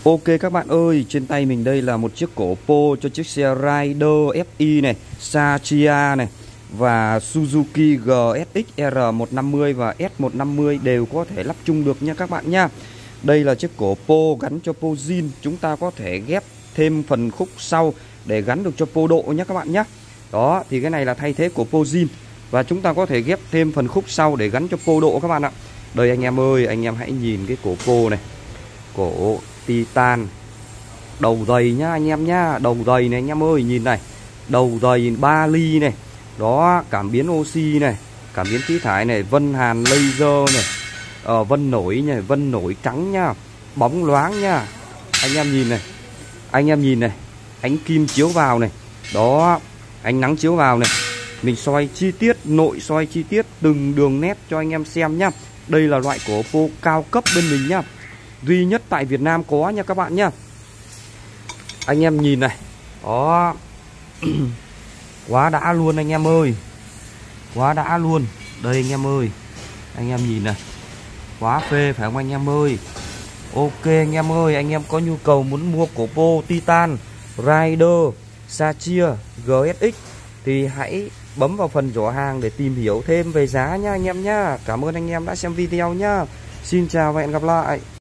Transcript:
Ok các bạn ơi, trên tay mình đây là một chiếc cổ Oppo cho chiếc xe Rider FI này, Satya này và Suzuki GSX R150 và S150 đều có thể lắp chung được nha các bạn nha. Đây là chiếc cổ Oppo gắn cho po zin, chúng ta có thể ghép thêm phần khúc sau để gắn được cho po độ nhé các bạn nhé. Đó, thì cái này là thay thế của po zin và chúng ta có thể ghép thêm phần khúc sau để gắn cho po độ các bạn ạ. Đây anh em ơi, anh em hãy nhìn cái cổ Oppo này. Cổ Titan đầu dày nhá anh em nhá, đầu dày này anh em ơi, nhìn này, đầu dày 3 ly này, đó, cảm biến oxy này, cảm biến khí thải này, vân hàn laser này, vân nổi này, vân nổi trắng nhá, bóng loáng nhá, anh em nhìn này, anh em nhìn này, ánh kim chiếu vào này, đó, ánh nắng chiếu vào này, mình soi chi tiết, nội soi chi tiết từng đường nét cho anh em xem nhá. Đây là loại cổ Oppo cao cấp bên mình nhá, duy nhất tại Việt Nam có nha các bạn nhá. Anh em nhìn này, đó. Quá đã luôn anh em ơi, quá đã luôn. Đây anh em ơi, anh em nhìn này, quá phê phải không anh em ơi. Ok anh em ơi, anh em có nhu cầu muốn mua cổ Oppo Titan, Rider, Satya, GSX thì hãy bấm vào phần giỏ hàng để tìm hiểu thêm về giá nha anh em nhá. Cảm ơn anh em đã xem video nhá. Xin chào và hẹn gặp lại.